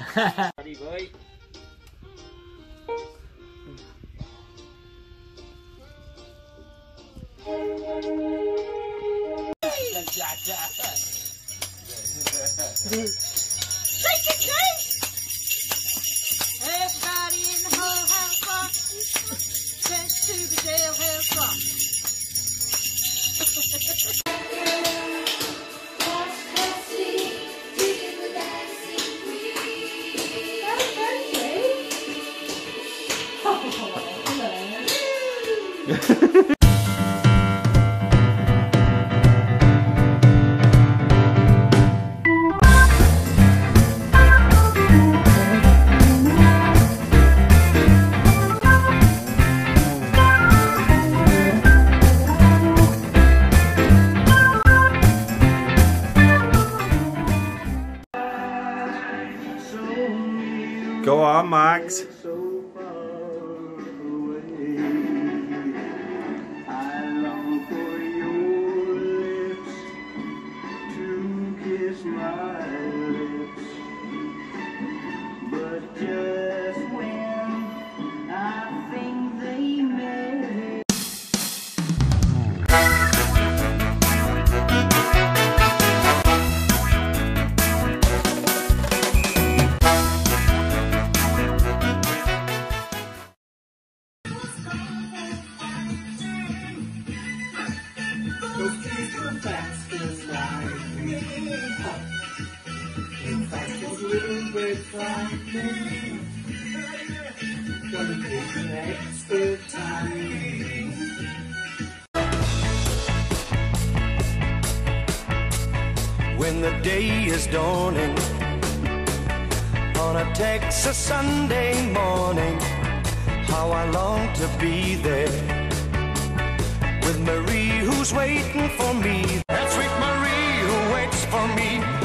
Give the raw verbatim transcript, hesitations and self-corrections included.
Đi bơi. Everybody in the whole house rock, sent to the jailhouse rock. Go on, Max. When the day is dawning on a Texas Sunday morning, how I long to be there with Marie who's waiting for me. That sweet Marie who waits for me.